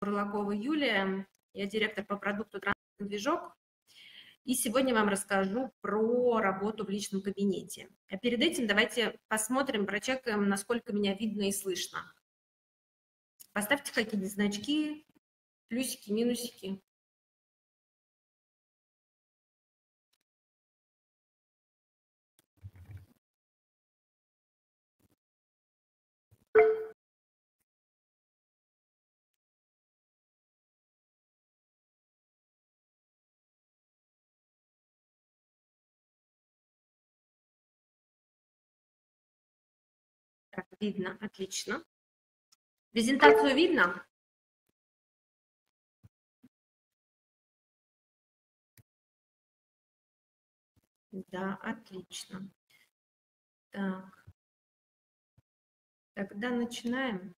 Бурлакова Юлия, я директор по продукту «Транспортный движок». И сегодня вам расскажу про работу в личном кабинете. А перед этим давайте посмотрим, прочекаем, насколько меня видно и слышно. Поставьте какие-нибудь значки, плюсики, минусики. Так, видно, отлично. Презентацию видно? Да, отлично. Так, тогда начинаем.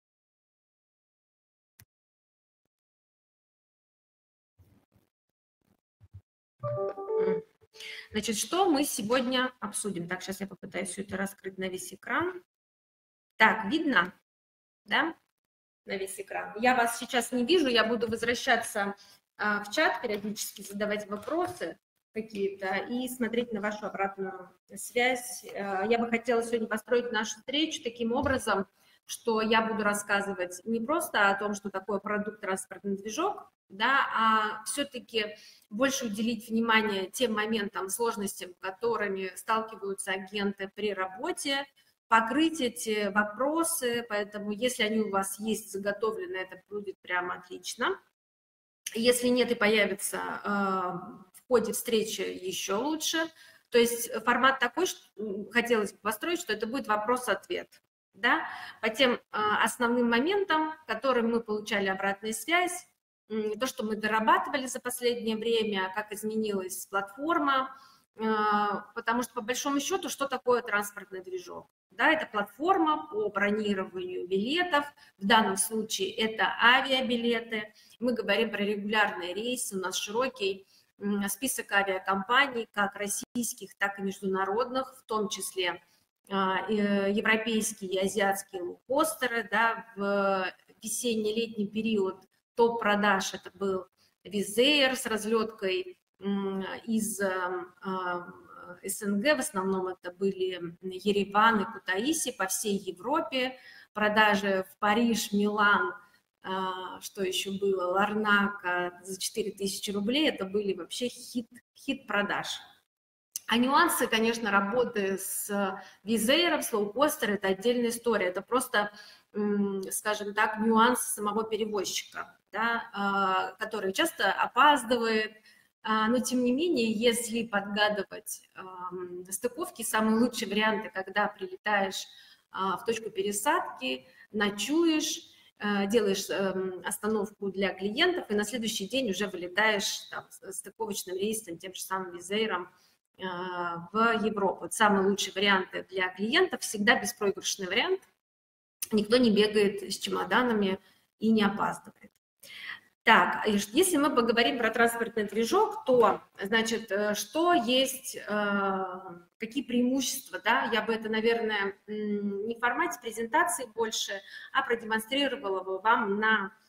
Значит, что мы сегодня обсудим? Так, сейчас я попытаюсь все это раскрыть на весь экран. Так, видно? Да? На весь экран. Я вас сейчас не вижу, я буду возвращаться в чат, периодически задавать вопросы какие-то и смотреть на вашу обратную связь. Я бы хотела сегодня построить нашу встречу таким образом, что я буду рассказывать не просто о том, что такое продукт транспортный движок, да, а все-таки больше уделить внимание тем моментам, сложностям, которыми сталкиваются агенты при работе, покрыть эти вопросы, поэтому если они у вас есть заготовлены, это будет прямо отлично. Если нет и появится в ходе встречи, еще лучше. То есть формат такой, что хотелось бы построить, что это будет вопрос-ответ, да, по тем основным моментам, которым мы получали обратную связь, то, что мы дорабатывали за последнее время, как изменилась платформа, потому что, по большому счету, что такое транспортный движок? Да, это платформа по бронированию билетов, в данном случае это авиабилеты. Мы говорим про регулярные рейсы, у нас широкий список авиакомпаний, как российских, так и международных, в том числе европейские и азиатские лоукостеры. Да, в весенне-летний период топ продаж это был Wizz Air с разлеткой из СНГ, в основном это были Ереван и Кутаиси по всей Европе, продажи в Париж, Милан, что еще было, Ларнака за 4000 рублей, это были вообще хит продаж. А нюансы, конечно, работы с Wizz Air, с лоукостером, это отдельная история, это просто, скажем так, нюансы самого перевозчика, да, который часто опаздывает, но, тем не менее, если подгадывать стыковки, самые лучшие варианты, когда прилетаешь в точку пересадки, ночуешь, делаешь остановку для клиентов, и на следующий день уже вылетаешь там, стыковочным рейсом, тем же самым Wizz Air в Европу. Вот самые лучшие варианты для клиентов, всегда беспроигрышный вариант. Никто не бегает с чемоданами и не опаздывает. Так, если мы поговорим про транспортный движок, то, значит, что есть, какие преимущества, да, я бы это, наверное, не в формате презентации больше, а продемонстрировала бы вам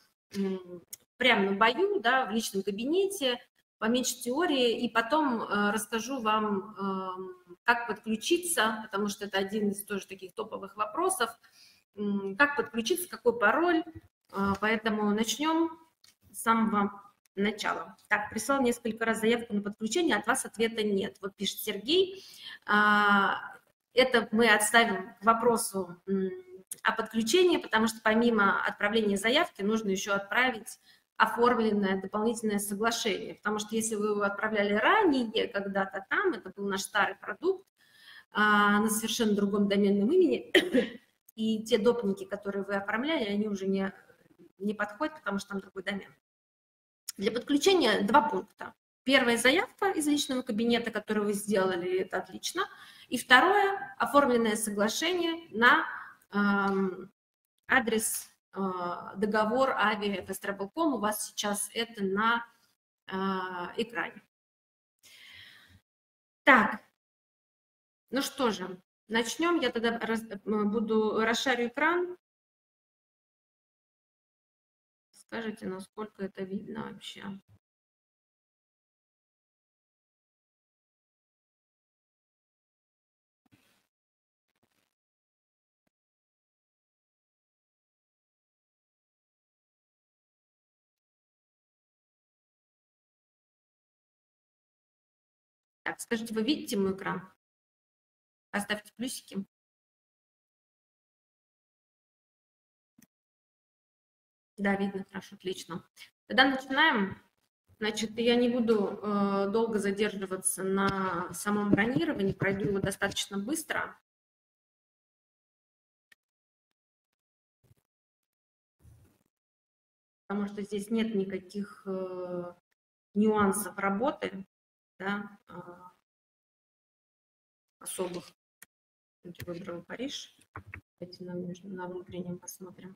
прямо на бою, да, в личном кабинете, поменьше теории, и потом расскажу вам, как подключиться, потому что это один из тоже таких топовых вопросов, как подключиться, какой пароль, поэтому начнем с самого начала. Так, прислал несколько раз заявку на подключение, от вас ответа нет. Вот пишет Сергей. Это мы отставим к вопросу о подключении, потому что помимо отправления заявки нужно еще отправить оформленное дополнительное соглашение, потому что если вы его отправляли ранее, когда-то там, это был наш старый продукт на совершенно другом доменном имени, и те допники, которые вы оформляли, они уже не подходят, потому что там другой домен. Для подключения 2 пункта. Первая заявка из личного кабинета, которую вы сделали, это отлично. И второе, оформленное соглашение на адрес договор avia.travel.com. У вас сейчас это на экране. Так, ну что же, начнем. Я тогда буду расшарю экран. скажите, насколько это видно вообще. Так, скажите, вы видите мой экран? Поставьте плюсики. Да, видно, хорошо, отлично. Тогда начинаем. Значит, я не буду долго задерживаться на самом бронировании, пройду его достаточно быстро. Потому что здесь нет никаких нюансов работы, да, особых. Я выбрала Париж. Давайте на внутреннем посмотрим.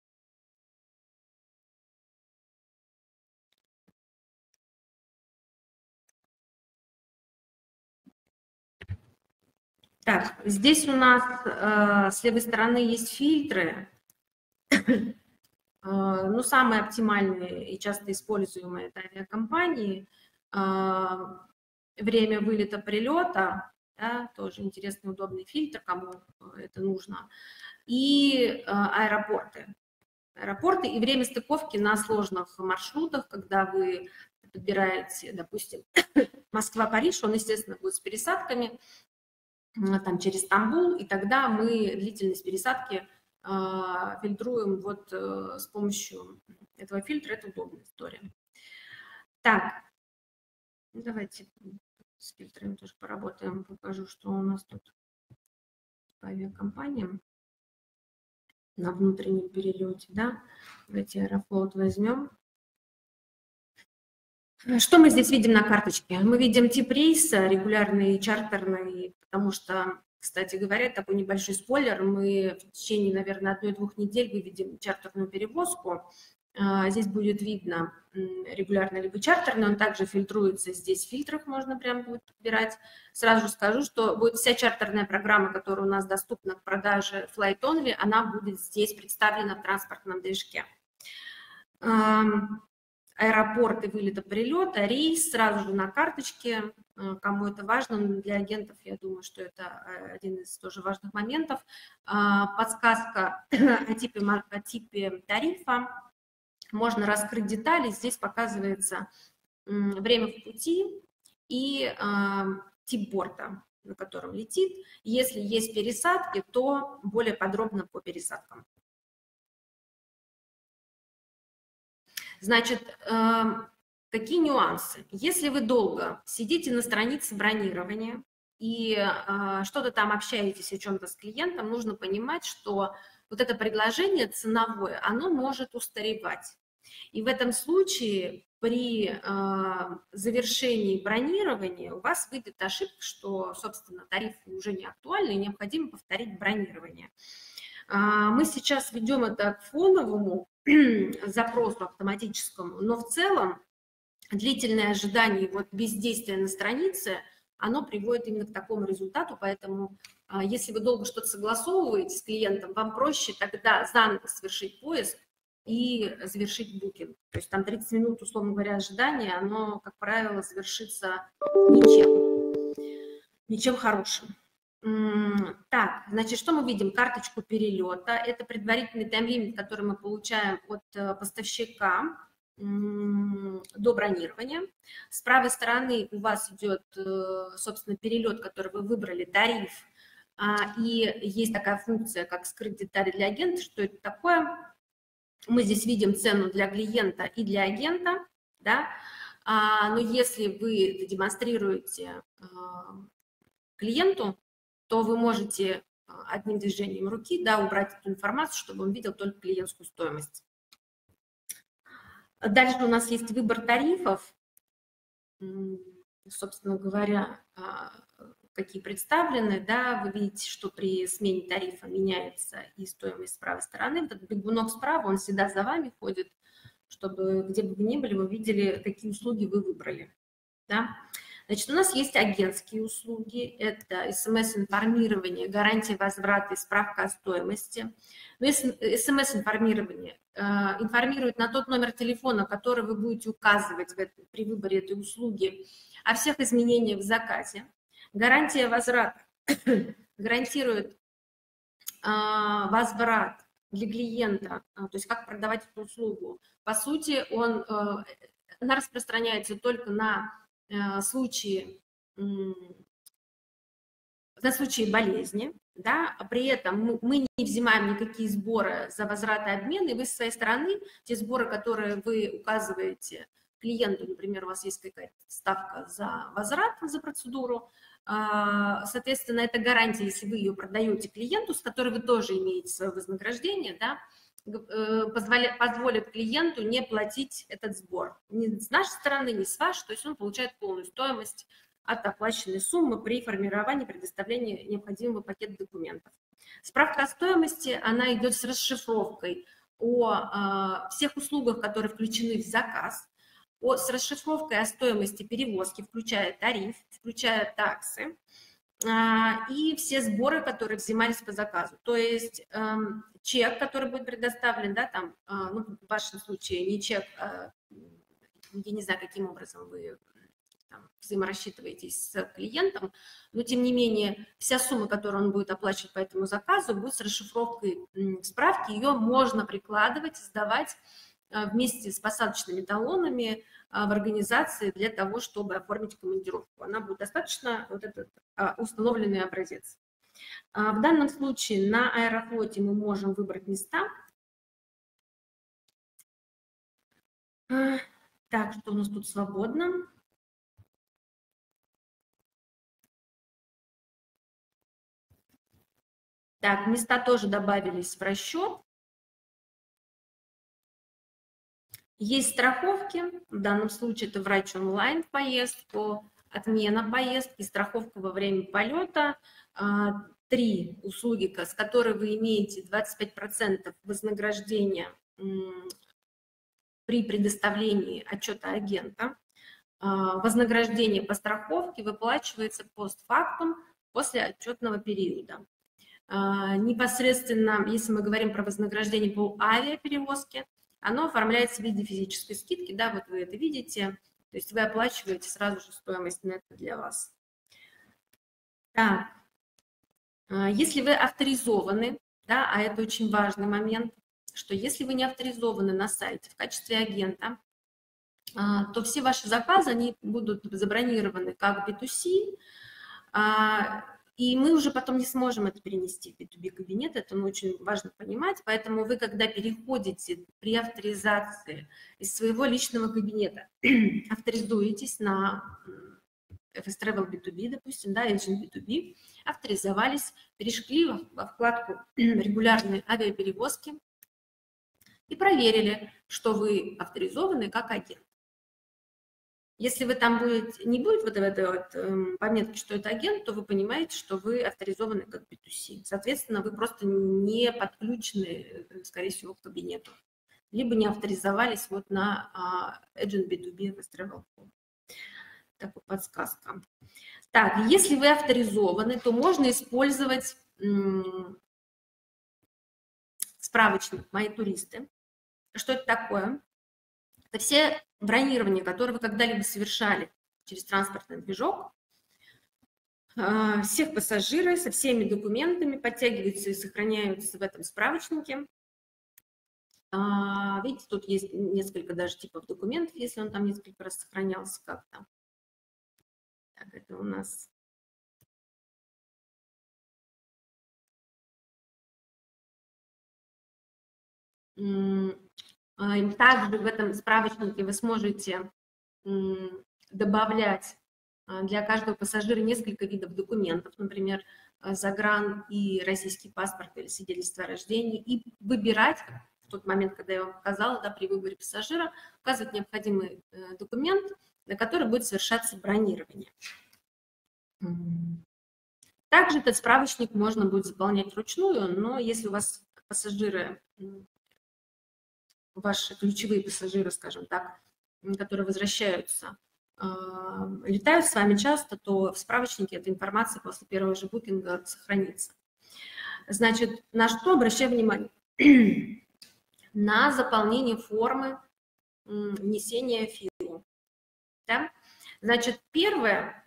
Так, здесь у нас с левой стороны есть фильтры. Ну, самые оптимальные и часто используемые это авиакомпании. Время вылета-прилета, да, тоже интересный, удобный фильтр, кому это нужно. И аэропорты. Аэропорты и время стыковки на сложных маршрутах, когда вы подбираете, допустим, Москва-Париж, он, естественно, будет с пересадками, там, через Стамбул, и тогда мы длительность пересадки фильтруем вот с помощью этого фильтра. Это удобная история. Так, давайте с фильтрами тоже поработаем, покажу, что у нас тут по авиакомпаниям на внутреннем перелете, да. Давайте Аэрофлот возьмем. Что мы здесь видим на карточке? Мы видим тип рейса, регулярный, чартерный, потому что, кстати говоря, такой небольшой спойлер, мы в течение, наверное, 1-2 недель выведем чартерную перевозку. Здесь будет видно, регулярный либо чартерный, он также фильтруется, здесь в фильтрах можно прям будет подбирать. Сразу же скажу, что будет вся чартерная программа, которая у нас доступна к продаже Flight Only, она будет здесь представлена в транспортном движке. Аэропорты вылета-прилета, рейс сразу же на карточке. Кому это важно, для агентов, я думаю, что это один из тоже важных моментов. Подсказка о типе тарифа. Можно раскрыть детали. Здесь показывается время в пути и тип борта, на котором летит. Если есть пересадки, то более подробно по пересадкам. Значит, какие нюансы? Если вы долго сидите на странице бронирования и что-то там общаетесь о чем-то с клиентом, нужно понимать, что вот это предложение ценовое, оно может устаревать. И в этом случае при завершении бронирования у вас выйдет ошибка, что, собственно, тарифы уже не актуальны и необходимо повторить бронирование. Мы сейчас ведем это к фоновому запросу автоматическому, но в целом длительное ожидание вот бездействия на странице, оно приводит именно к такому результату, поэтому если вы долго что-то согласовываете с клиентом, вам проще тогда заново совершить поиск и завершить букинг. То есть там 30 минут, условно говоря, ожидания, оно, как правило, завершится ничем хорошим. Так, значит, что мы видим? Карточку перелета. Это предварительный тайм-лимит, который мы получаем от поставщика до бронирования. С правой стороны у вас идет, собственно, перелет, который вы выбрали, тариф. И есть такая функция, как скрыть детали для агента. Что это такое? Мы здесь видим цену для клиента и для агента, да? Но если вы демонстрируете клиенту, то вы можете одним движением руки, да, убрать эту информацию, чтобы он видел только клиентскую стоимость. Дальше у нас есть выбор тарифов, собственно говоря, какие представлены, да, вы видите, что при смене тарифа меняется и стоимость с правой стороны. Этот бегунок справа, он всегда за вами ходит, чтобы где бы вы ни были, вы видели, какие услуги вы выбрали, да. Значит, у нас есть агентские услуги, это СМС-информирование, гарантия возврата и справка о стоимости. Но СМС-информирование информирует на тот номер телефона, который вы будете указывать при выборе этой услуги, о всех изменениях в заказе. Гарантия возврата гарантирует возврат для клиента, то есть как продавать эту услугу. По сути, она распространяется только на случаи болезни, да, при этом мы не взимаем никакие сборы за возврат и обмен, и вы со своей стороны, те сборы, которые вы указываете клиенту, например, у вас есть какая-то ставка за возврат, за процедуру, соответственно, это гарантия, если вы ее продаете клиенту, с которой вы тоже имеете свое вознаграждение, да, позволит клиенту не платить этот сбор ни с нашей стороны, ни с вашей, то есть он получает полную стоимость от оплаченной суммы при формировании, предоставлении необходимого пакета документов. Справка о стоимости, она идет с расшифровкой о всех услугах, которые включены в заказ, с расшифровкой о стоимости перевозки, включая тариф, включая таксы и все сборы, которые взимались по заказу. То есть чек, который будет предоставлен, да, там, ну, в вашем случае не чек, я не знаю, каким образом вы там взаиморассчитываетесь с клиентом, но тем не менее вся сумма, которую он будет оплачивать по этому заказу, будет с расшифровкой справки, ее можно прикладывать, сдавать вместе с посадочными талонами в организации для того, чтобы оформить командировку. Она будет достаточно вот этот установленный образец. В данном случае на Аэрофлоте мы можем выбрать места. Так, что у нас тут свободно? Так, места тоже добавились в расчет. Есть страховки, в данном случае это врач онлайн в поездку, отмена поездки, страховка во время полета, 3 услуги, с которой вы имеете 25% вознаграждения при предоставлении отчета агента. Вознаграждение по страховке выплачивается постфактум после отчетного периода. Непосредственно, если мы говорим про вознаграждение по авиаперевозке, оно оформляется в виде физической скидки, да, вот вы это видите, то есть вы оплачиваете сразу же стоимость нетто для вас. Так, если вы авторизованы, да, а это очень важный момент, что если вы не авторизованы на сайте в качестве агента, то все ваши заказы, они будут забронированы как B2C, и мы уже потом не сможем это перенести в B2B кабинет, это очень важно понимать, поэтому вы, когда переходите при авторизации из своего личного кабинета, авторизуетесь на FS Travel B2B, допустим, да, Agent B2B, авторизовались, перешли во вкладку «Регулярные авиаперевозки» и проверили, что вы авторизованы как агент. Если вы там не будет вот этой вот пометки, что это агент, то вы понимаете, что вы авторизованы как B2C. Соответственно, вы просто не подключены, скорее всего, к кабинету. Либо не авторизовались вот на Agent B2B FS Travel. Такая подсказка. Так, если вы авторизованы, то можно использовать справочник «Мои туристы». Что это такое? Это все бронирования, которые вы когда-либо совершали через транспортный движок, всех пассажиров со всеми документами подтягиваются и сохраняются в этом справочнике. Видите, тут есть несколько даже типов документов, если он там несколько раз сохранялся как-то. Так, это у нас... Также в этом справочнике вы сможете добавлять для каждого пассажира несколько видов документов, например, загран и российский паспорт или свидетельство о рождении, и выбирать в тот момент, когда я вам показала, да, при выборе пассажира, указывать необходимый документ, на который будет совершаться бронирование. Также этот справочник можно будет заполнять вручную, но если у вас пассажиры, ваши ключевые пассажиры, скажем так, которые возвращаются летают с вами часто, то в справочнике эта информация после первого же букинга сохранится. Значит, на что обращаю внимание? На заполнение формы внесения ФИО. Да? Значит, первое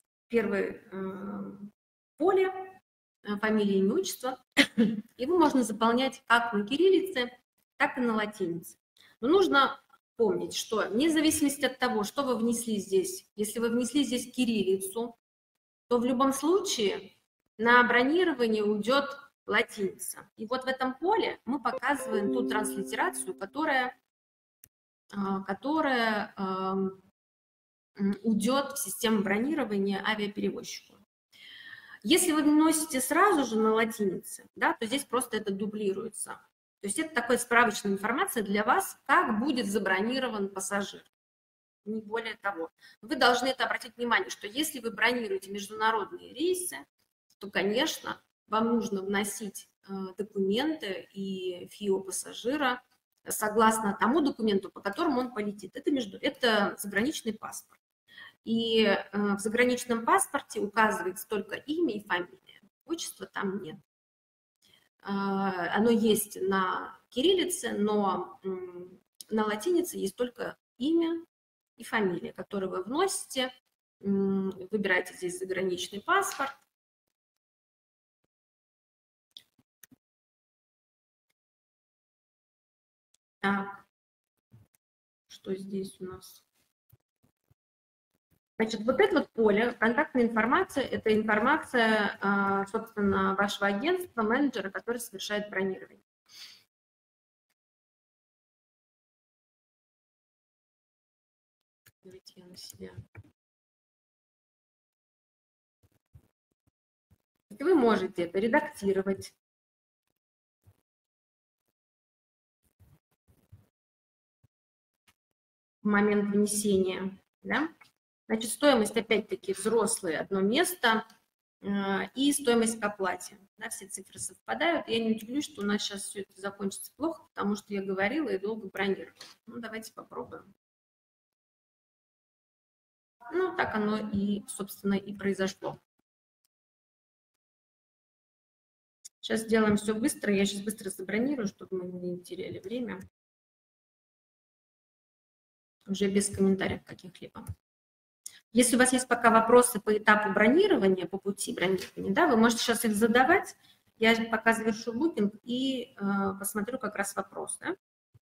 поле, фамилия, имя, отчество, его можно заполнять как на кириллице, так и на латинице. Но нужно помнить, что вне зависимости от того, что вы внесли здесь, если вы внесли здесь кириллицу, то в любом случае на бронирование уйдет латиница. И вот в этом поле мы показываем ту транслитерацию, которая уйдет в систему бронирования авиаперевозчику. Если вы вносите сразу же на латинице, да, то здесь просто это дублируется. То есть это такая справочная информация для вас, как будет забронирован пассажир. Не более того. Вы должны это обратить внимание, что если вы бронируете международные рейсы, то, конечно, вам нужно вносить документы и ФИО пассажира согласно тому документу, по которому он полетит. Это заграничный паспорт. И в заграничном паспорте указывается только имя и фамилия. Отчества там нет. Оно есть на кириллице, но на латинице есть только имя и фамилия, которые вы вносите. Выбираете здесь заграничный паспорт. Так, что здесь у нас? Значит, вот это вот поле, контактная информация, это информация, собственно, вашего агентства, менеджера, который совершает бронирование. Давайте я на себя. Вы можете это редактировать. В момент внесения, да? Значит, стоимость, опять-таки, взрослые одно место и стоимость к оплате. Да, все цифры совпадают. Я не удивлюсь, что у нас сейчас все это закончится плохо, потому что я говорила и долго бронировала. Ну, давайте попробуем. Ну, так оно и, собственно, и произошло. Сейчас сделаем все быстро. Я сейчас быстро забронирую, чтобы мы не теряли время. Уже без комментариев каких-либо. Если у вас есть пока вопросы по этапу бронирования, по пути бронирования, да, вы можете сейчас их задавать. Я пока завершу букинг и посмотрю как раз вопросы. Да?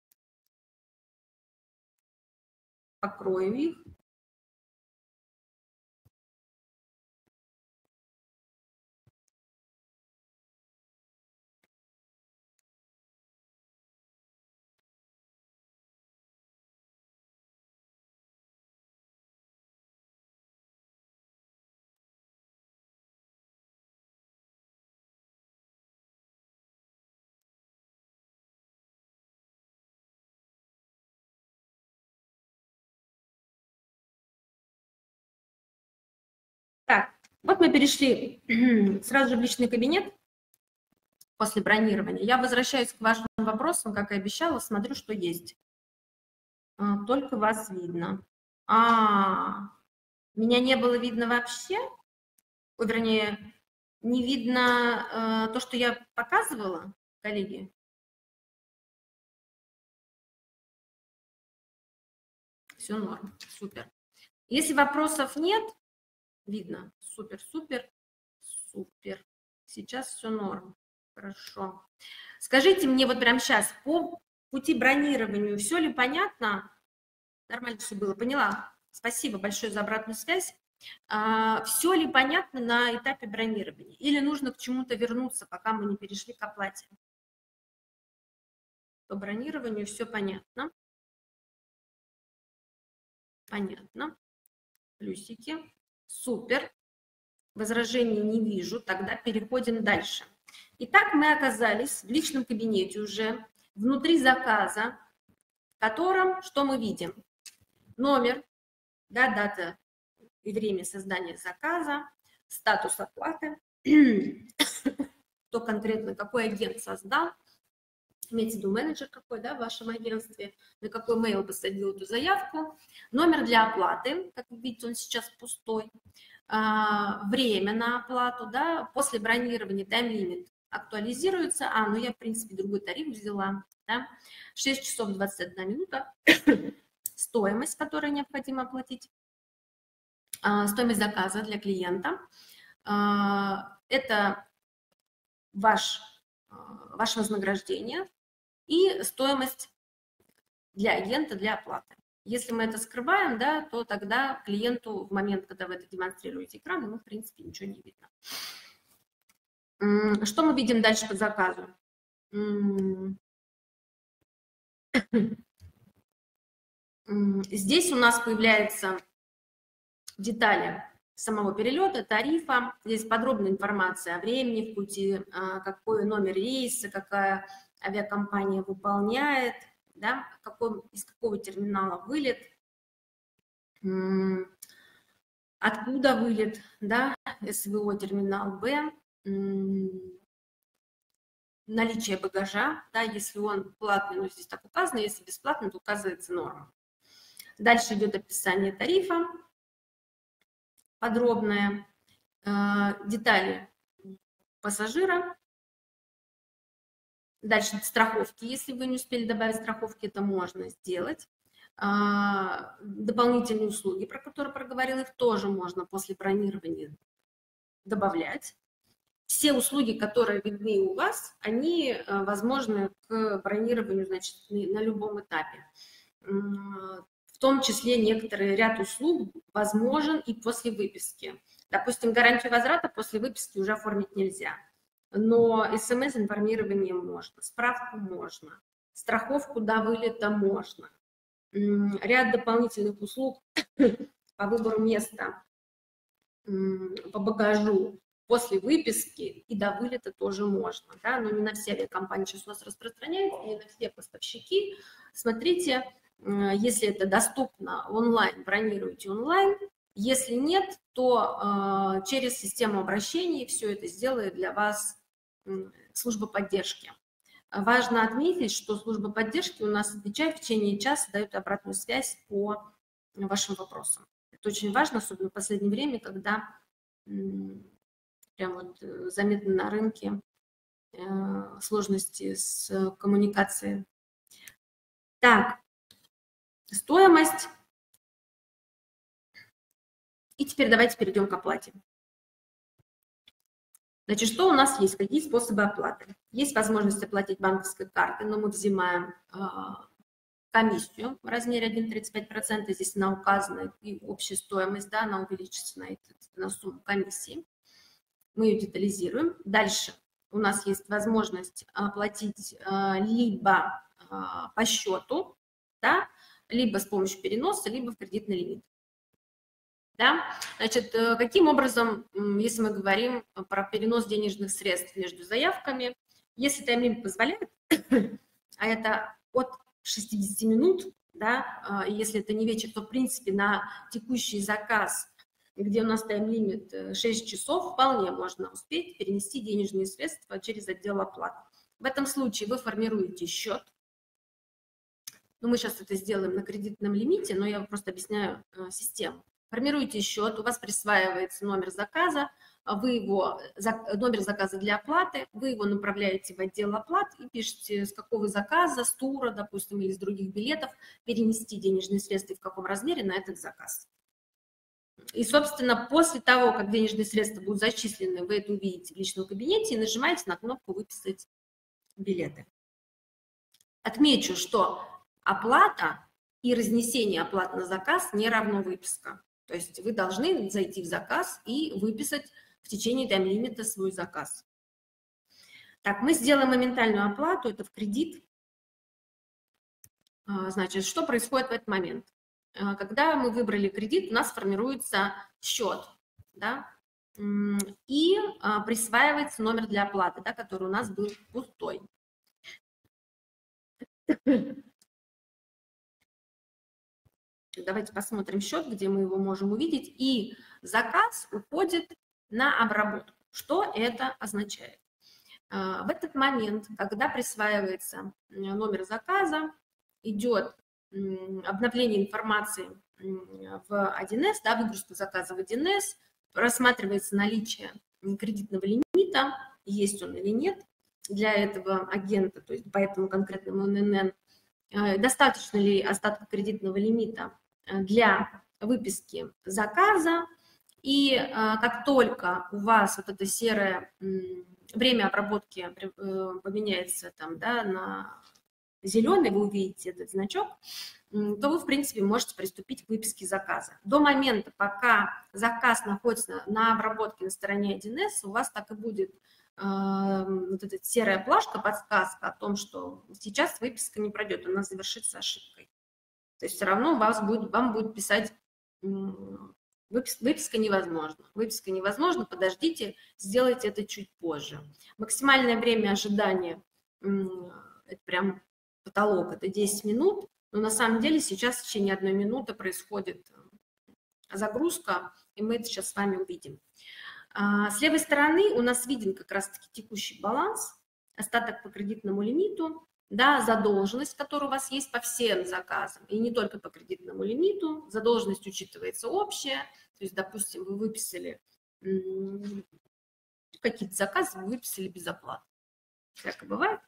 Покрою их. Так, вот мы перешли сразу же в личный кабинет после бронирования. Я возвращаюсь к вашим вопросам, как и обещала, смотрю, что есть. Только вас видно. Меня не было видно вообще? Ой, вернее, не видно то, что я показывала, коллеги? Все норм, супер. Если вопросов нет, видно, супер. Сейчас все норм, хорошо. Скажите мне вот прямо сейчас, по пути бронирования все ли понятно? Нормально все было, поняла. Спасибо большое за обратную связь. Все ли понятно на этапе бронирования? Или нужно к чему-то вернуться, пока мы не перешли к оплате? По бронированию все понятно. Понятно. Плюсики. Супер. Возражений не вижу. Тогда переходим дальше. Итак, мы оказались в личном кабинете уже внутри заказа, в котором что мы видим? Номер, да, дата и время создания заказа, статус оплаты, кто конкретно, какой агент создал, имеется в виду менеджер какой, да, в вашем агентстве, на какой mail посадил эту заявку, номер для оплаты, как вы видите, он сейчас пустой, время на оплату, да, после бронирования тайм-лимит актуализируется, ну я, в принципе, другой тариф взяла, да, 6 часов 21 минута, стоимость, которую необходимо оплатить, стоимость заказа для клиента, это ваше вознаграждение и стоимость для агента для оплаты. Если мы это скрываем, да, то тогда клиенту в момент, когда вы это демонстрируете экран, ему, в принципе, ничего не видно. Что мы видим дальше по заказу? Здесь у нас появляются детали самого перелета, тарифа. Здесь подробная информация о времени в пути, какой номер рейса, какая авиакомпания выполняет, да, из какого терминала вылет, откуда вылет, да, СВО терминал Б, наличие багажа, да, если он платный, ну, здесь так указано, если бесплатный, то указывается норма. Дальше идет описание тарифа, подробное, детали пассажира. Дальше страховки. Если вы не успели добавить страховки, это можно сделать. Дополнительные услуги, про которые проговорила, их тоже можно после бронирования добавлять. Все услуги, которые видны у вас, они возможны к бронированию, значит, на любом этапе. В том числе некоторый ряд услуг возможен и после выписки. Допустим, гарантию возврата после выписки уже оформить нельзя. Но СМС-информирование можно, справку можно, страховку до вылета можно. Ряд дополнительных услуг по выбору места, по багажу после выписки и до вылета тоже можно. Да? Но не на все авиакомпании сейчас у нас распространяются, не на все поставщики. Смотрите, если это доступно онлайн, бронируйте онлайн. Если нет, то через систему обращений все это сделает для вас служба поддержки. Важно отметить, что служба поддержки у нас отвечает в течение часа, дает обратную связь по вашим вопросам. Это очень важно, особенно в последнее время, когда прям вот заметны на рынке сложности с коммуникацией. Так, стоимость. И теперь давайте перейдем к оплате. Значит, что у нас есть? Какие способы оплаты? Есть возможность оплатить банковской картой, но мы взимаем комиссию в размере 1,35%. Здесь она указана, и общая стоимость, да, она увеличится на сумму комиссии. Мы ее детализируем. Дальше у нас есть возможность оплатить либо по счету, да, либо с помощью переноса, либо в кредитный лимит. Да? Значит, каким образом, если мы говорим про перенос денежных средств между заявками, если тайм-лимит позволяет, а это от 60 минут, да, если это не вечер, то, в принципе, на текущий заказ, где у нас тайм-лимит 6 часов, вполне можно успеть перенести денежные средства через отдел оплаты. В этом случае вы формируете счет. Ну, мы сейчас это сделаем на кредитном лимите, но я просто объясняю систему. Формируете счет, у вас присваивается номер заказа, номер заказа для оплаты, вы его направляете в отдел оплат и пишете, с какого заказа, с тура, допустим, или с других билетов, перенести денежные средства и в каком размере на этот заказ. И, собственно, после того, как денежные средства будут зачислены, вы это увидите в личном кабинете и нажимаете на кнопку «Выписать билеты». Отмечу, что оплата и разнесение оплаты на заказ не равно выписка. То есть вы должны зайти в заказ и выписать в течение тайм-лимита свой заказ. Так, мы сделаем моментальную оплату, это в кредит. Значит, что происходит в этот момент? Когда мы выбрали кредит, у нас формируется счет, да, и присваивается номер для оплаты, да, который у нас был пустой. Давайте посмотрим счет, где мы его можем увидеть. И заказ уходит на обработку. Что это означает? В этот момент, когда присваивается номер заказа, идет обновление информации в 1С, да, выгрузка заказа в 1С, рассматривается наличие кредитного лимита, есть он или нет для этого агента, то есть по этому конкретному ННН, достаточно ли остатка кредитного лимита для выписки заказа, и как только у вас вот это серое время обработки поменяется там, да, на зеленый, вы увидите этот значок, то вы, в принципе, можете приступить к выписке заказа. До момента, пока заказ находится на обработке на стороне 1С, у вас так и будет вот эта серая плашка, подсказка о том, что сейчас выписка не пройдет, она завершится ошибкой. То есть все равно вам будет писать выписка невозможна. Выписка невозможна, подождите, сделайте это чуть позже. Максимальное время ожидания, это прям потолок, это 10 минут, но на самом деле сейчас в течение 1 минуты происходит загрузка, и мы это сейчас с вами увидим. С левой стороны у нас виден как раз-таки текущий баланс, остаток по кредитному лимиту, да, задолженность, которая у вас есть по всем заказам, и не только по кредитному лимиту. Задолженность учитывается общая, то есть, допустим, вы выписали какие-то заказы, вы выписали без оплаты, всякое бывает,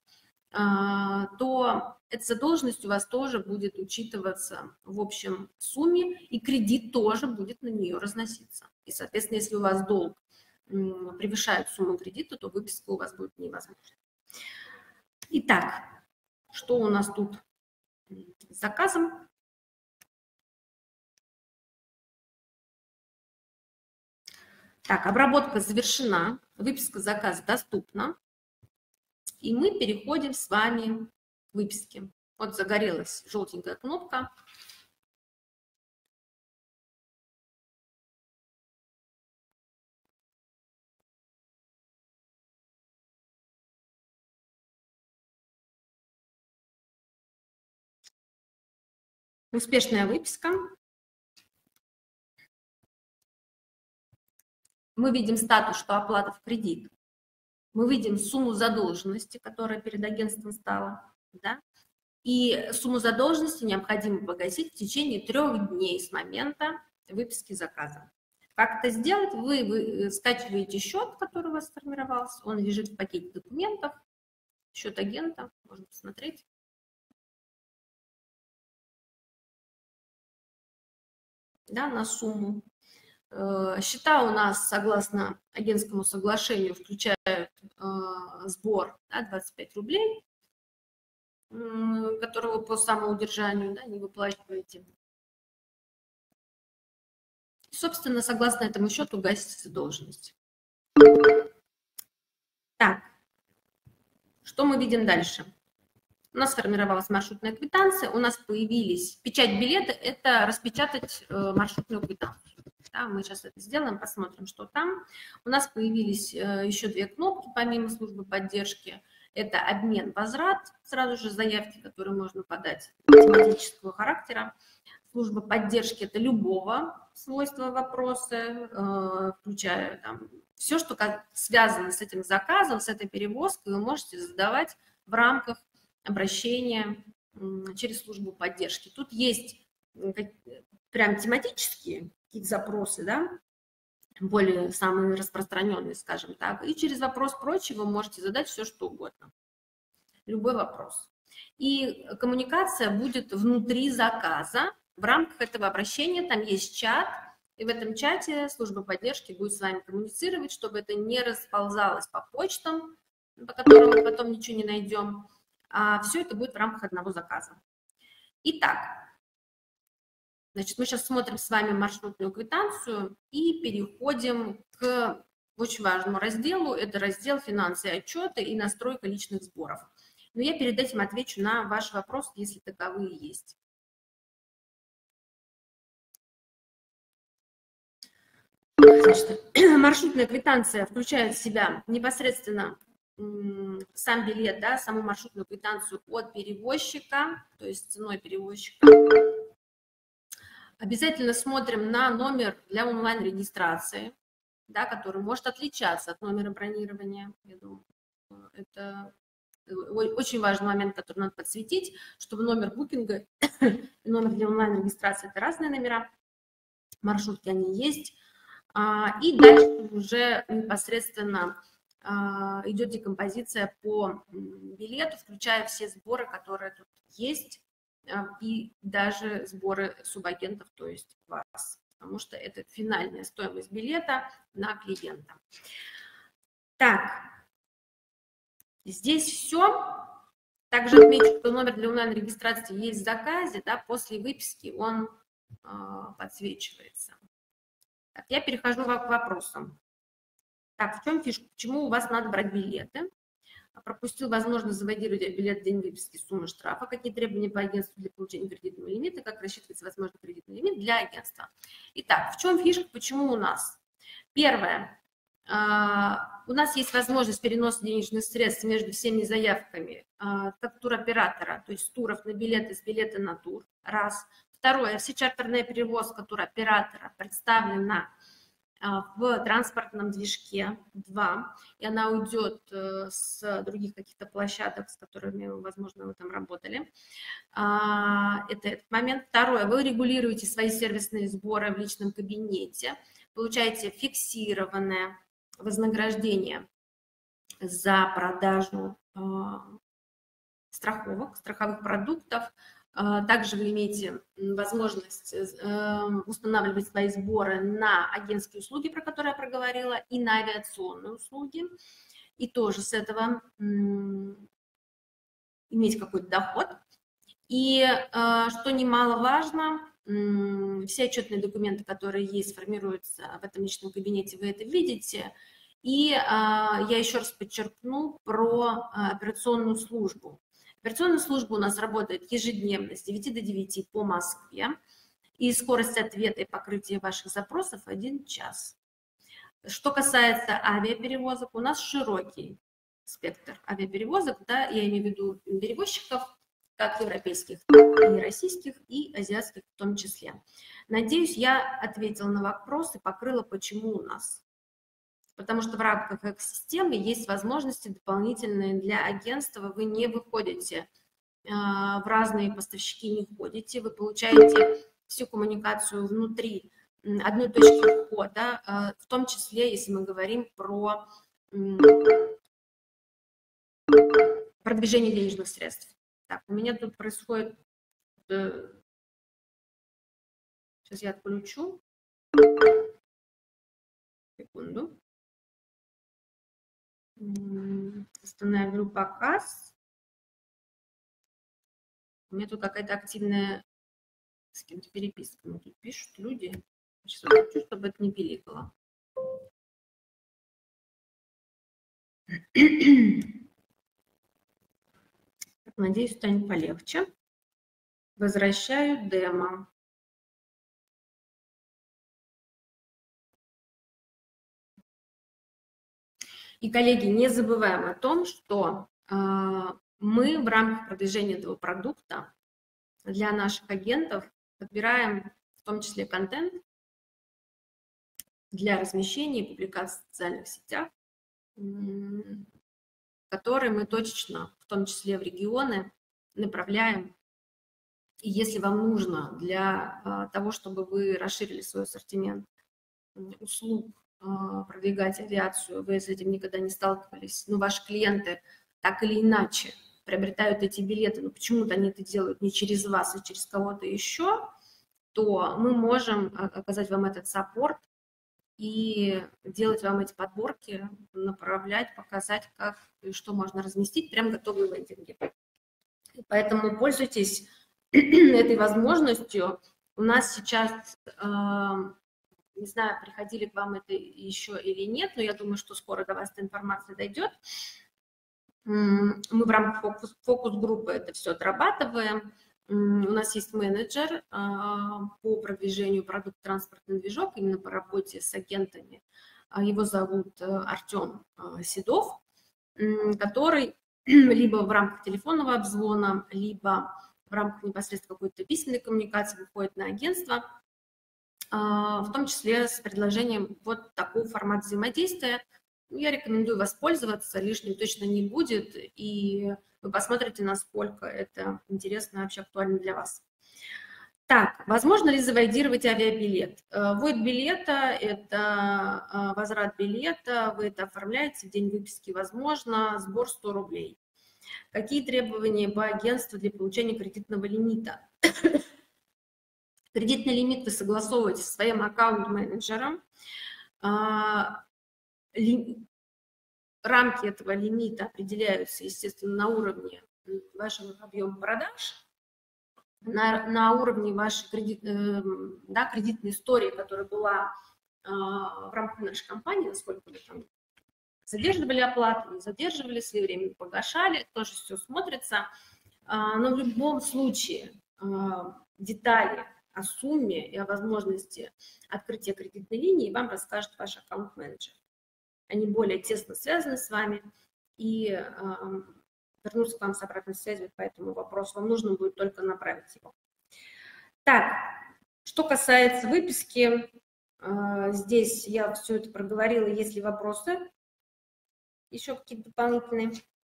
то эта задолженность у вас тоже будет учитываться в общем сумме, и кредит тоже будет на нее разноситься. И, соответственно, если у вас долг превышает сумму кредита, то выписка у вас будет невозможна. Итак, что у нас тут с заказом? Так, обработка завершена, выписка заказа доступна, и мы переходим с вами к выписке. Вот загорелась желтенькая кнопка. Успешная выписка. Мы видим статус, что оплата в кредит. Мы видим сумму задолженности, которая перед агентством стала. Да? И сумму задолженности необходимо погасить в течение 3 дней с момента выписки заказа. Как это сделать? Вы скачиваете счет, который у вас сформировался. Он лежит в пакете документов. Счет агента. Можно посмотреть. Да, на сумму. Счета у нас, согласно агентскому соглашению, включают сбор, да, 25 рублей, которого по самоудержанию, да, не выплачиваете. И, собственно, согласно этому счету гасится задолженность. Так, что мы видим дальше? У нас сформировалась маршрутная квитанция, у нас появились печать билета, это распечатать маршрутную квитанцию. Да, мы сейчас это сделаем, посмотрим, что там. У нас появились еще 2 кнопки, помимо службы поддержки. Это обмен, возврат, сразу же заявки, которые можно подать тематического характера. Служба поддержки – это любого свойства вопросы, включая там, все, что связано с этим заказом, с этой перевозкой, вы можете задавать в рамках обращения через службу поддержки. Тут есть прям тематические какие-то запросы, да, более самые распространенные, скажем так, и через вопрос прочего вы можете задать все, что угодно, любой вопрос. И коммуникация будет внутри заказа, в рамках этого обращения там есть чат, и в этом чате служба поддержки будет с вами коммуницировать, чтобы это не расползалось по почтам, по которым мы потом ничего не найдем, а все это будет в рамках одного заказа. Итак, значит, мы сейчас смотрим с вами маршрутную квитанцию и переходим к очень важному разделу. Это раздел «Финансы и отчеты» и настройка личных сборов. Но я перед этим отвечу на ваш вопрос, если таковые есть. Значит, маршрутная квитанция включает в себя непосредственно сам билет, да, саму маршрутную квитанцию от перевозчика, то есть ценой перевозчика. Обязательно смотрим на номер для онлайн-регистрации, да, который может отличаться от номера бронирования, я думаю. это очень важный момент, который надо подсветить, чтобы номер букинга и номер для онлайн-регистрации – это разные номера, маршрутки они есть. И дальше уже непосредственно идет декомпозиция по билету, включая все сборы, которые тут есть, и даже сборы субагентов, то есть вас, потому что это финальная стоимость билета на клиента. Так, здесь все. Также отмечу, что номер для онлайн-регистрации есть в заказе, да, после выписки он подсвечивается. Так, я перехожу к вопросам. Так, в чем фишка? Почему у вас надо брать билеты? Пропустил возможность заводировать билет в день выписки, суммы штрафа. Какие требования по агентству для получения кредитного лимита? Как рассчитывается возможный кредитный лимит для агентства? Итак, в чем фишка? Почему у нас? Первое. У нас есть возможность переноса денежных средств между всеми заявками как туроператора, то есть с туров на билеты, с билета на тур. Раз. Второе. Вся чартерная перевозка туроператора представлена в транспортном движке. 2. И она уйдет с других каких-то площадок, с которыми, возможно, вы там работали. Это этот момент. Второе. Вы регулируете свои сервисные сборы в личном кабинете, получаете фиксированное вознаграждение за продажу страховых продуктов. Также вы имеете возможность устанавливать свои сборы на агентские услуги, про которые я проговорила, и на авиационные услуги. И тоже с этого иметь какой-то доход. И, что немаловажно, все отчетные документы, которые есть, формируются в этом личном кабинете, вы это видите. И я еще раз подчеркну про операционную службу. Операционная служба у нас работает ежедневно с 9 до 9 по Москве. И скорость ответа и покрытия ваших запросов 1 час. Что касается авиаперевозок, у нас широкий спектр авиаперевозок, да, я имею в виду перевозчиков, как европейских, так и российских, и азиатских в том числе. Надеюсь, я ответила на вопрос и покрыла, почему у нас. Потому что в рамках экосистемы есть возможности дополнительные для агентства. Вы не выходите в разные поставщики, не ходите. Вы получаете всю коммуникацию внутри одной точки входа, в том числе, если мы говорим про продвижение денежных средств. Так, у меня тут происходит... Сейчас я отключу. Секунду. Остановлю показ. У меня тут какая-то активная с кем-то переписка. Мне тут пишут люди. Сейчас хочу, чтобы это не пиликало. Надеюсь, станет полегче. Возвращаю демо. И, коллеги, не забываем о том, что мы в рамках продвижения этого продукта для наших агентов подбираем в том числе контент для размещения и публикации в социальных сетях, которые мы точечно, в том числе в регионы, направляем. И если вам нужно для того, чтобы вы расширили свой ассортимент услуг, продвигать авиацию, вы с этим никогда не сталкивались, но ваши клиенты так или иначе приобретают эти билеты, но почему-то они это делают не через вас, а через кого-то еще, то мы можем оказать вам этот саппорт и делать вам эти подборки, направлять, показать, как и что можно разместить, прям готовые лендинги. Поэтому пользуйтесь этой возможностью. У нас сейчас... Не знаю, приходили к вам это еще или нет, но я думаю, что скоро до вас эта информация дойдет. Мы в рамках фокус-группы это все отрабатываем. У нас есть менеджер по продвижению продукта «Транспортный движок», именно по работе с агентами. Его зовут Артем Седов, который либо в рамках телефонного обзвона, либо в рамках непосредственно какой-то письменной коммуникации выходит на агентство, в том числе с предложением вот такого формата взаимодействия. я рекомендую воспользоваться, лишним точно не будет, и вы посмотрите, насколько это интересно и вообще актуально для вас. Так, возможно ли завалидировать авиабилет? Void билета – это возврат билета, вы это оформляете в день выписки, возможно, сбор 100 рублей. Какие требования по агентству для получения кредитного лимита? Кредитный лимит вы согласовываете со своим аккаунт-менеджером. Рамки этого лимита определяются, естественно, на уровне вашего объема продаж, на уровне вашей кредитной истории, которая была в рамках нашей компании, насколько вы там задерживали оплату, не задерживали, своевременно погашали, тоже все смотрится. Но в любом случае детали о сумме и о возможности открытия кредитной линии вам расскажет ваш аккаунт-менеджер. Они более тесно связаны с вами и вернутся к вам с обратной связью по этому вопросу. Вам нужно будет только направить его. Так, что касается выписки, здесь я все это проговорила. Есть ли вопросы? Еще какие-то дополнительные?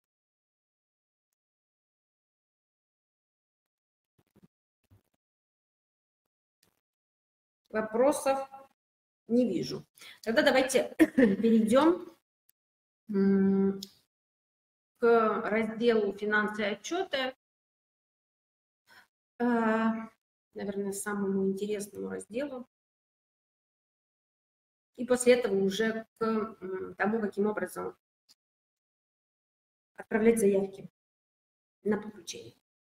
Вопросов не вижу. Тогда давайте перейдем к разделу «Финансы и отчеты». Наверное, самому интересному разделу. И после этого уже к тому, каким образом отправлять заявки на подключение.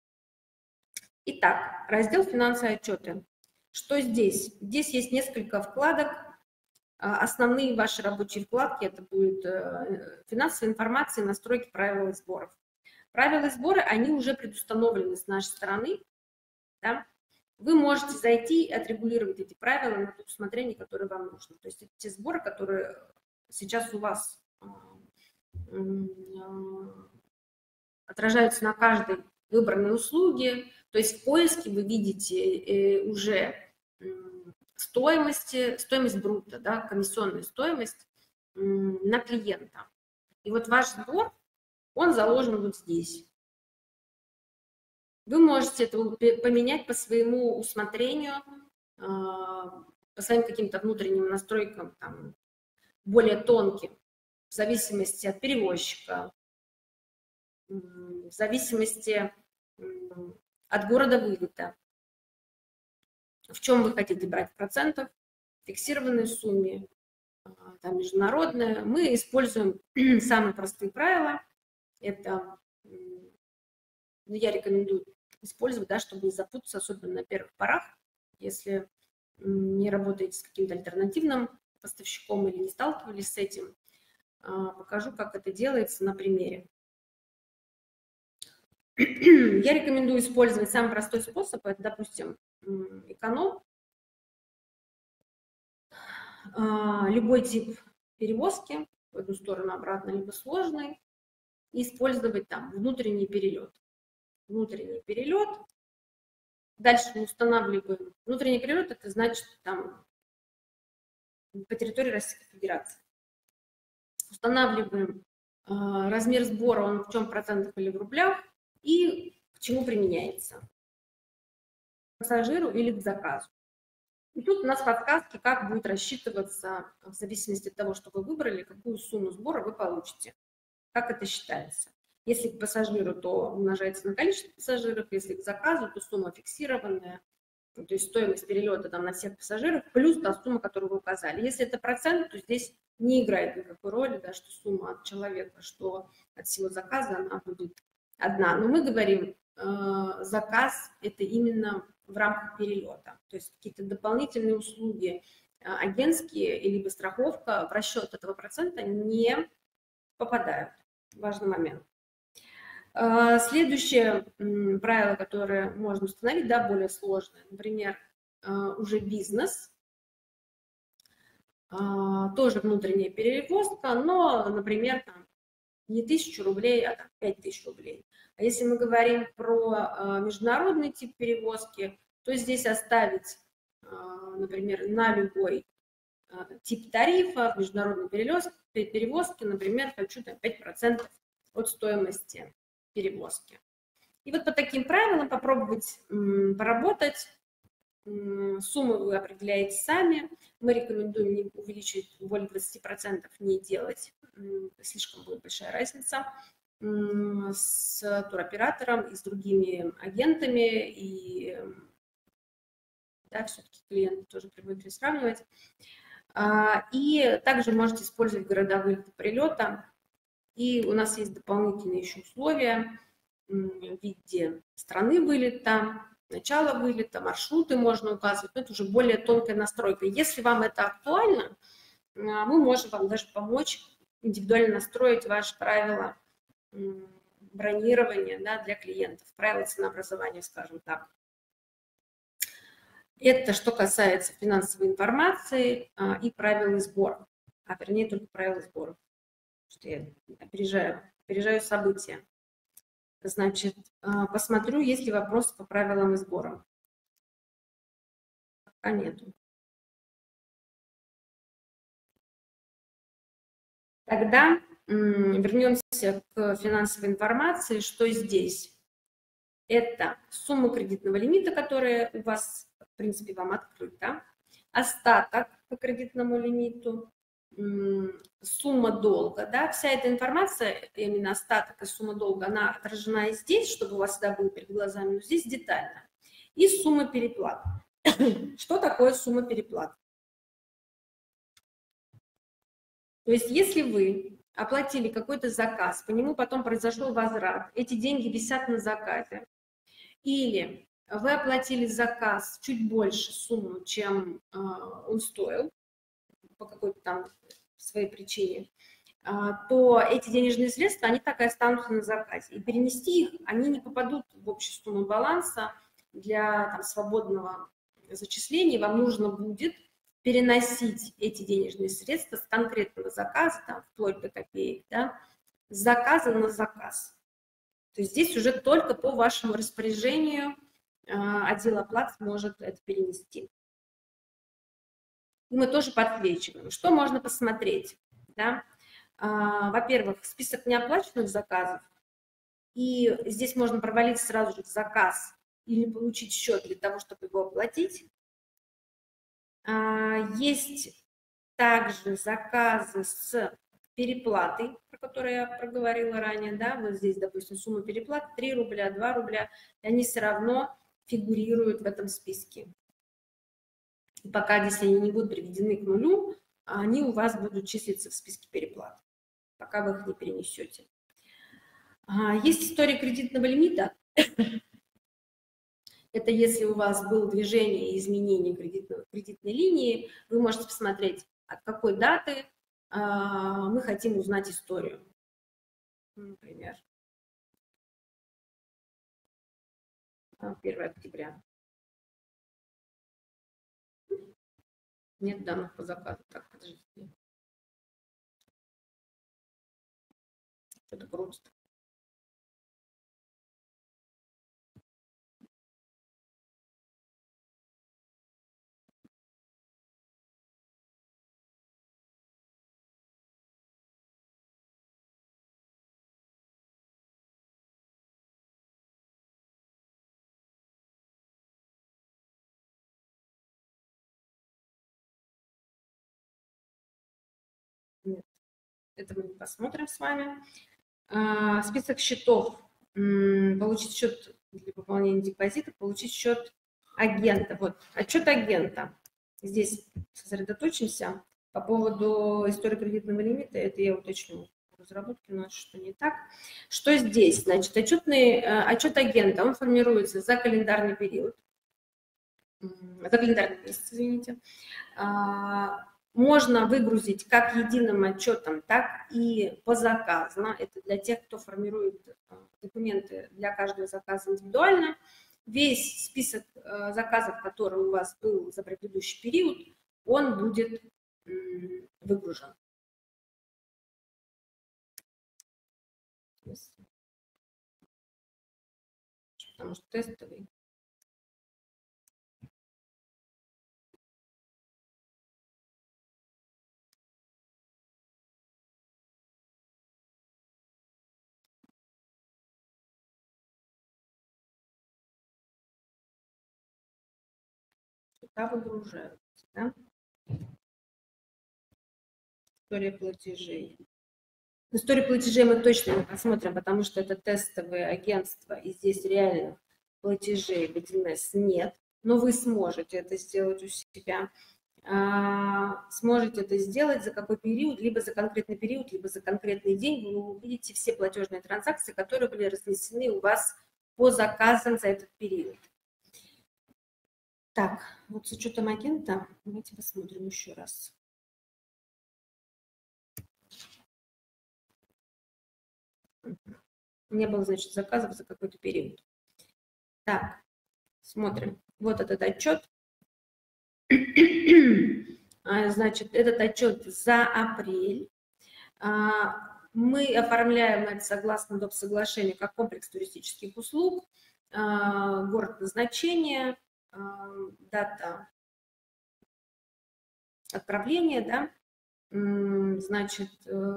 Итак, раздел «Финансы и отчеты». Что здесь? Здесь есть несколько вкладок. Основные ваши рабочие вкладки – это будет финансовая информация, настройки правил и сборов. Правила и сборы, они уже предустановлены с нашей стороны. Да? Вы можете зайти и отрегулировать эти правила на то усмотрение, которое вам нужно. То есть это те сборы, которые сейчас у вас отражаются на каждой выбранной услуге. То есть в поиске вы видите уже стоимость брутто, да, комиссионную стоимость на клиента. И вот ваш сбор, он заложен вот здесь. Вы можете это поменять по своему усмотрению, по своим каким-то внутренним настройкам, там, более тонким, в зависимости от перевозчика, в зависимости от города вылета. В чем вы хотите брать процентов, фиксированной сумме, там, международная. Мы используем самые простые правила. Это я рекомендую использовать, да, чтобы не запутаться, особенно на первых порах, если не работаете с каким-то альтернативным поставщиком или не сталкивались с этим. Покажу, как это делается на примере. Я рекомендую использовать самый простой способ, это, допустим, эконом, любой тип перевозки в одну сторону, обратно, либо сложный, и использовать там внутренний перелет. Внутренний перелет. Дальше мы устанавливаем. Внутренний перелет – это значит там по территории Российской Федерации. Устанавливаем размер сбора, он в чем, в процентах или в рублях, и к чему применяется. К пассажиру или к заказу. И тут у нас подсказки, как будет рассчитываться, в зависимости от того, что вы выбрали, какую сумму сбора вы получите. Как это считается. Если к пассажиру, то умножается на количество пассажиров, если к заказу, то сумма фиксированная, то есть стоимость перелета там на всех пассажиров, плюс та сумма, которую вы указали. Если это процент, то здесь не играет никакой роли, да, что сумма от человека, что от всего заказа, она будет одна. Но мы говорим, заказ – это именно в рамках перелета. То есть какие-то дополнительные услуги агентские либо страховка в расчет этого процента не попадают. Важный момент. Следующее правило, которое можно установить, да, более сложное, например, уже бизнес, тоже внутренняя перевозка, но, например, там, не 1000 рублей, а 5000 рублей. А если мы говорим про международный тип перевозки, то здесь оставить, например, на любой тип тарифа, международной перевозки, например, хочу там 5% от стоимости перевозки. И вот по таким правилам попробовать поработать. Суммы вы определяете сами. Мы рекомендуем не увеличить более 20%, не делать. Слишком будет большая разница с туроператором и с другими агентами. И да, все-таки клиенты тоже привыкли сравнивать. И также можете использовать города вылета прилета. И у нас есть дополнительные еще условия в виде страны вылета, начало вылета, маршруты можно указывать, но это уже более тонкая настройка. Если вам это актуально, мы можем вам даже помочь индивидуально настроить ваши правила бронирования, да, для клиентов, правила ценообразования, скажем так. Это что касается финансовой информации и правил сбора, вернее только правил сбора, что я опережаю события. Значит, посмотрю, есть ли вопросы по правилам сбора. Пока нету. Тогда вернемся к финансовой информации. Что здесь? Это сумма кредитного лимита, которая у вас, в принципе, вам открыта, остаток по кредитному лимиту, сумма долга, да, вся эта информация, именно остаток и сумма долга, она отражена и здесь, чтобы у вас всегда было перед глазами, но здесь детально. И сумма переплат. Что такое сумма переплат? То есть если вы оплатили какой-то заказ, по нему потом произошел возврат, эти деньги висят на заказе, или вы оплатили заказ чуть больше сумму, чем он стоил, по какой-то там своей причине, то эти денежные средства, они так и останутся на заказе. И перенести их, они не попадут в общую сумму баланса для там, свободного зачисления. Вам нужно будет переносить эти денежные средства с конкретного заказа, там, вплоть до копеек, да, с заказа на заказ. То есть здесь уже только по вашему распоряжению отдел оплат может это перенести. И мы тоже подсвечиваем. Что можно посмотреть? Да? Во-первых, список неоплаченных заказов. И здесь можно провалить сразу же в заказ или получить счет для того, чтобы его оплатить. Есть также заказы с переплатой, про которые я проговорила ранее. Да? Вот здесь, допустим, сумма переплаты 3 рубля, 2 рубля. И они все равно фигурируют в этом списке. И пока, если они не будут приведены к нулю, они у вас будут числиться в списке переплат, пока вы их не перенесете. Есть история кредитного лимита. Это если у вас было движение и изменение кредитной линии, вы можете посмотреть, от какой даты мы хотим узнать историю. Например, 1 октября. Нет данных по заказу. Так, подождите. Что-то крутит. Нет, это мы не посмотрим с вами. Список счетов. Получить счет для пополнения депозита, получить счет агента. Вот, отчет агента. Здесь сосредоточимся. По поводу истории кредитного лимита, это я уточню в разработке, но что не так. Что здесь? Значит, отчет агента, он формируется за календарный период, за календарный месяц, извините. Можно выгрузить как единым отчетом, так и позаказно. Это для тех, кто формирует документы для каждого заказа индивидуально. Весь список заказов, который у вас был за предыдущий период, он будет выгружен. Потому что тестовый. Счета выгружаются, да? История платежей. Историю платежей мы точно не посмотрим, потому что это тестовые агентства, и здесь реально платежей в 1С нет. Но вы сможете это сделать у себя. Сможете это сделать за какой период, либо за конкретный период, либо за конкретный день. Вы увидите все платежные транзакции, которые были разнесены у вас по заказам за этот период. Так, вот с учетом агента, давайте посмотрим еще раз. Не было, значит, заказов за какой-то период. Так, смотрим. Вот этот отчет. Значит, этот отчет за апрель. Мы оформляем это согласно доп. Соглашению как комплекс туристических услуг, город назначения, дата отправления, да, значит,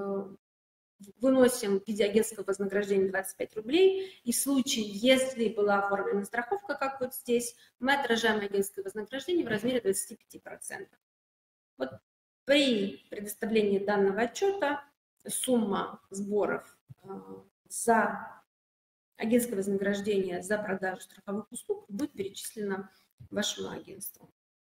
выносим в виде агентского вознаграждения 25 рублей, и в случае, если была оформлена страховка, как вот здесь, мы отражаем агентское вознаграждение в размере 25%. Вот при предоставлении данного отчета сумма сборов за агентское вознаграждение за продажу страховых услуг будет перечислена вашему агентству.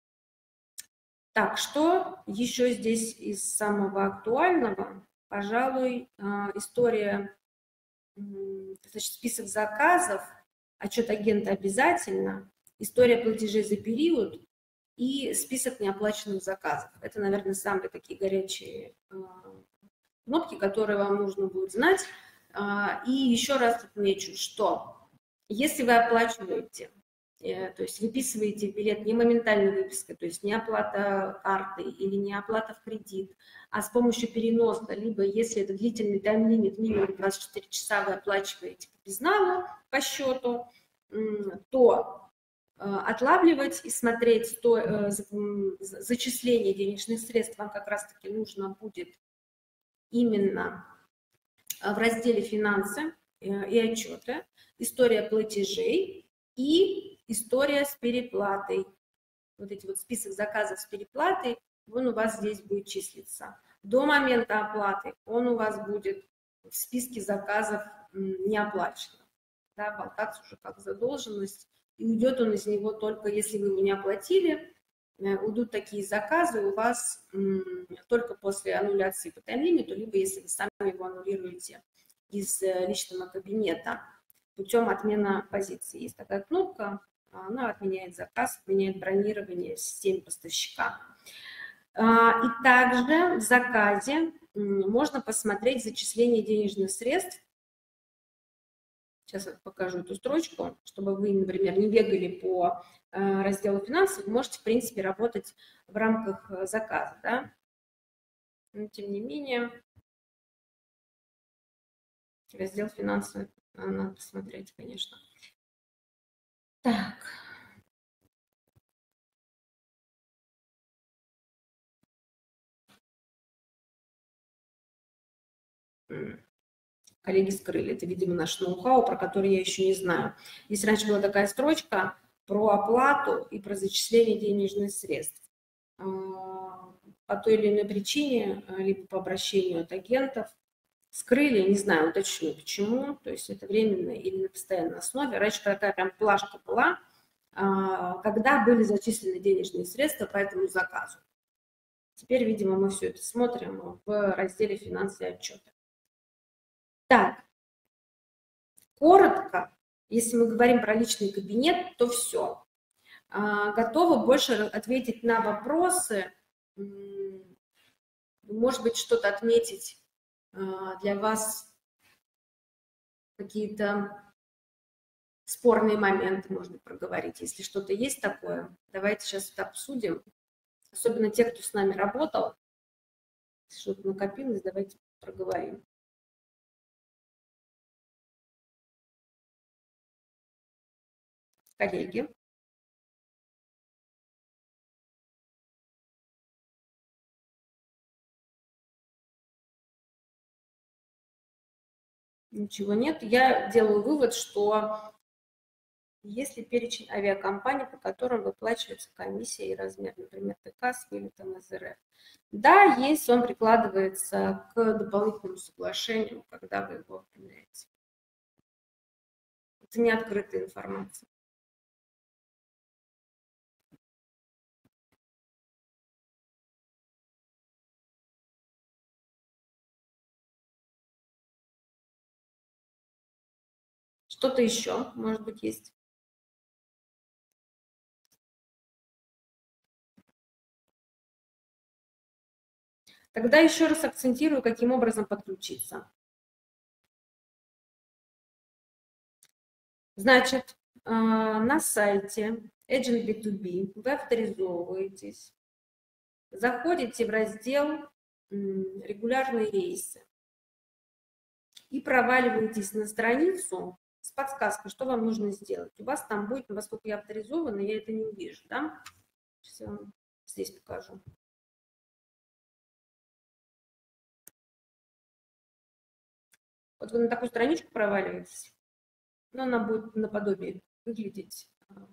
Так, что еще здесь из самого актуального? Пожалуй, история, значит, список заказов, отчет агента обязательно, история платежей за период и список неоплаченных заказов. Это, наверное, самые такие горячие кнопки, которые вам нужно будет знать. И еще раз отмечу, что если вы оплачиваете, то есть выписываете билет не моментальной выпиской, то есть не оплата карты или не оплата в кредит, а с помощью переноса, либо если это длительный тайм-лимит, минимум 24 часа вы оплачиваете по безналу, по счету, то отлавливать и смотреть зачисление денежных средств вам как раз-таки нужно будет именно в разделе «Финансы» и отчеты, история платежей и история с переплатой. Вот эти вот список заказов с переплатой, он у вас здесь будет числиться. До момента оплаты он у вас будет в списке заказов неоплаченных. Да, болтаться уже как задолженность, и уйдет он из него только если вы его не оплатили. Уйдут такие заказы у вас только после аннуляции по тайм-лимиту, либо если вы сами его аннулируете из личного кабинета путем отмены позиции. Есть такая кнопка, она отменяет заказ, отменяет бронирование в системе поставщика. И также в заказе можно посмотреть зачисление денежных средств. Сейчас я покажу эту строчку, чтобы вы, например, не бегали по разделу финансов, вы можете, в принципе, работать в рамках заказа, да? Но, тем не менее, раздел финансов надо посмотреть, конечно. Так. Коллеги скрыли. Это, видимо, наш ноу-хау, про который я еще не знаю. Здесь раньше была такая строчка про оплату и про зачисление денежных средств. По той или иной причине, либо по обращению от агентов, скрыли, не знаю, уточню, почему, то есть это временно или на постоянной основе. Раньше такая прям плашка была, когда были зачислены денежные средства по этому заказу. Теперь, видимо, мы все это смотрим в разделе «Финансы и отчеты». Так, коротко, если мы говорим про личный кабинет, то все. Готова больше ответить на вопросы, может быть, что-то отметить для вас, какие-то спорные моменты, можно проговорить. Если что-то есть такое, давайте сейчас это обсудим. Особенно те, кто с нами работал. Если что-то накопилось, давайте проговорим. Коллеги. Ничего нет. Я делаю вывод, что Есть ли перечень авиакомпаний, по которым выплачивается комиссия и размер, например, ТК с вылетом из РФ? Да, есть, он прикладывается к дополнительному соглашению, когда вы его оформляете. Это не открытая информация. Что-то еще, может быть, есть? Тогда еще раз акцентирую, каким образом подключиться. Значит, на сайте Agent B2B вы авторизовываетесь, заходите в раздел «Регулярные рейсы» и проваливаетесь на страницу с подсказкой, что вам нужно сделать. У вас там будет, поскольку я авторизована, я это не увижу, да? Сейчас я вам здесь покажу. Вот вы на такую страничку проваливаетесь, но она будет наподобие выглядеть,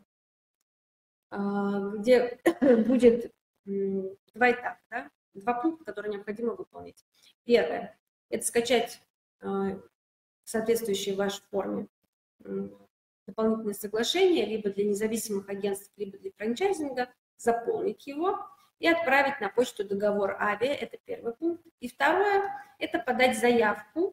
где будет два этапа, да? Два пункта, которые необходимо выполнить. Первое – это скачать соответствующие вашей форме дополнительное соглашение, либо для независимых агентств, либо для франчайзинга, заполнить его и отправить на почту договор авиа. Это первый пункт. И второе – это подать заявку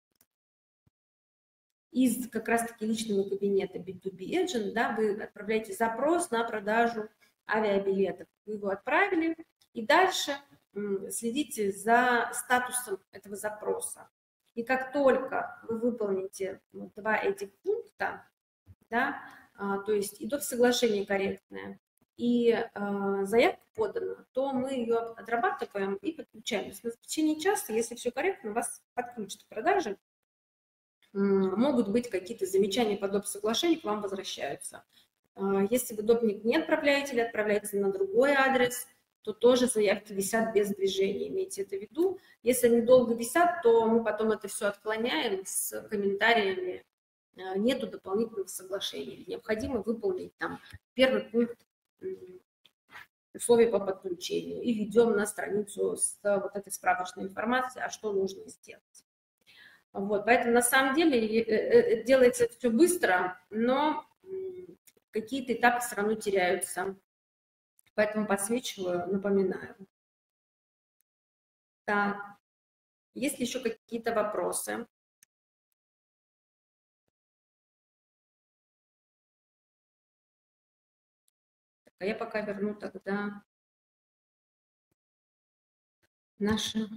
из как раз-таки личного кабинета B2B Agent, да, вы отправляете запрос на продажу авиабилетов. Вы его отправили, и дальше следите за статусом этого запроса. И как только вы выполните два этих пункта, да, то есть идут соглашение корректное, и заявка подана, то мы ее отрабатываем и подключаем. То есть в течение часа, если все корректно, вас подключат к продаже. Могут быть какие-то замечания по доп. Соглашению, к вам возвращаются. Если вы допник не отправляете или отправляете на другой адрес, то тоже заявки висят без движения. Имейте это в виду. Если они долго висят, то мы потом это все отклоняем с комментариями. Нету дополнительного соглашения. Необходимо выполнить там первый пункт условий по подключению и ведем на страницу с вот этой справочной информацией, а что нужно сделать. Вот, поэтому на самом деле делается все быстро, но какие-то этапы все равно теряются. Поэтому подсвечиваю, напоминаю. Так, есть ли еще какие-то вопросы? Так, я пока верну тогда наши...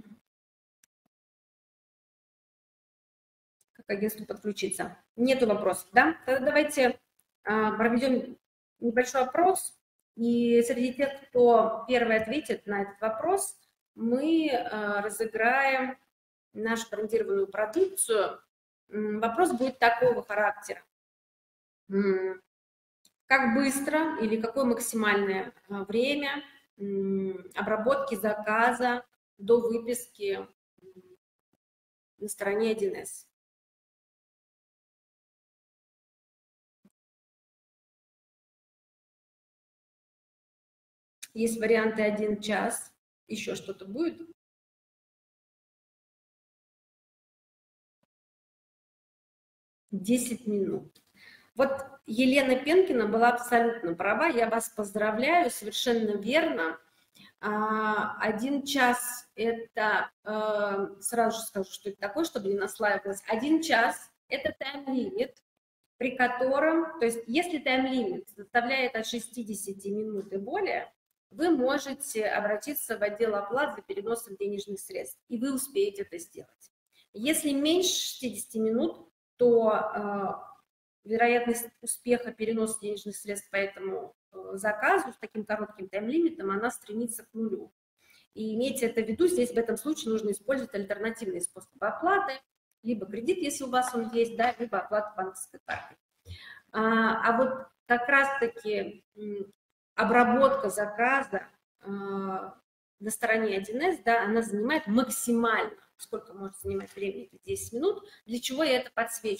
Как агентству подключиться? Нету вопросов, да? Тогда давайте проведем небольшой опрос. И среди тех, кто первый ответит на этот вопрос, мы разыграем нашу брендированную продукцию. Вопрос будет такого характера. Как быстро или какое максимальное время обработки заказа до выписки на стороне 1С? Есть варианты 1 час. Еще что-то будет? Десять минут. Вот Елена Пенкина была абсолютно права. Я вас поздравляю, совершенно верно. 1 час – это, сразу же скажу, что это такое, чтобы не наслаивалось. 1 час – это тайм-лимит, при котором, то есть если тайм-лимит составляет от 60 минут и более, вы можете обратиться в отдел оплат за переносом денежных средств, и вы успеете это сделать. Если меньше 60 минут, то вероятность успеха переноса денежных средств по этому заказу с таким коротким тайм-лимитом, она стремится к нулю. И имейте это в виду, здесь в этом случае нужно использовать альтернативные способы оплаты, либо кредит, если у вас он есть, да, либо оплата банковской картой. А вот как раз-таки обработка заказа на стороне 1С, да, она занимает максимально, сколько может занимать времени, это 10 минут. Для чего я это подсвечиваю?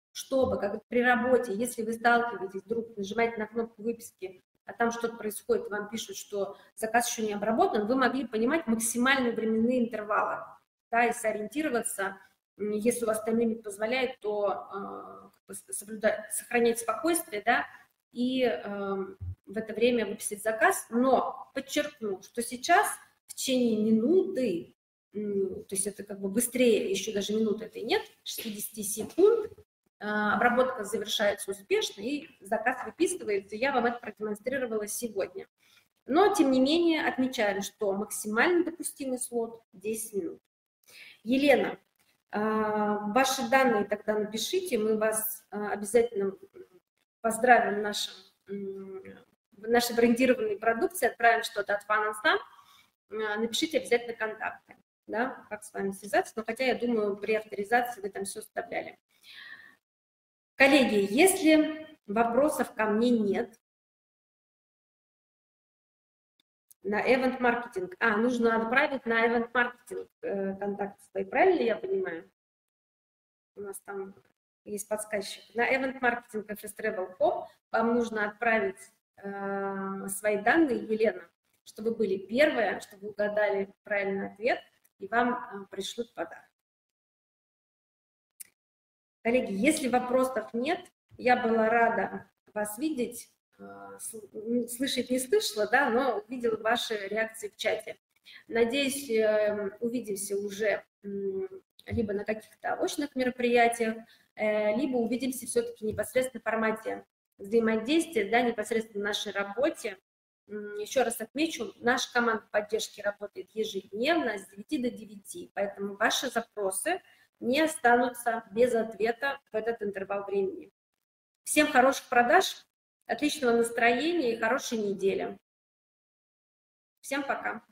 чтобы, как при работе, если вы сталкиваетесь, вдруг нажимаете на кнопку выписки, а там что-то происходит, вам пишут, что заказ еще не обработан, вы могли понимать максимальные временные интервалы, да, и сориентироваться, если у вас тайм-лимит позволяет, то сохранять спокойствие, да, и в это время выписать заказ. Но подчеркну, что сейчас в течение минуты, то есть это как бы быстрее, еще даже минуты этой нет, 60 секунд, обработка завершается успешно, и заказ выписывается. Я вам это продемонстрировала сегодня. Но, тем не менее, отмечаем, что максимально допустимый слот 10 минут. Елена, ваши данные тогда напишите, мы вас обязательно поздравим в нашей брендированной продукции, отправим что-то от Fun & Fun, напишите обязательно контакты, да, как с вами связаться, но хотя я думаю, при авторизации вы там все оставляли. Коллеги, если вопросов ко мне нет, на Event Marketing, нужно отправить на Event Marketing контакты свои, правильно я понимаю? У нас там есть подсказчик. На Event Marketing FS Travel.com вам нужно отправить свои данные, Елена, чтобы были первые, чтобы вы угадали правильный ответ, и вам пришлют подарок. Коллеги, если вопросов нет, я была рада вас видеть, слышать не слышала, да, но видела ваши реакции в чате. Надеюсь, увидимся уже либо на каких-то очных мероприятиях, либо увидимся все-таки непосредственно в формате взаимодействия, да, непосредственно в нашей работе. Еще раз отмечу, наша команда поддержки работает ежедневно с 9 до 9, поэтому ваши запросы не останутся без ответа в этот интервал времени. Всем хороших продаж, отличного настроения и хорошей недели. Всем пока.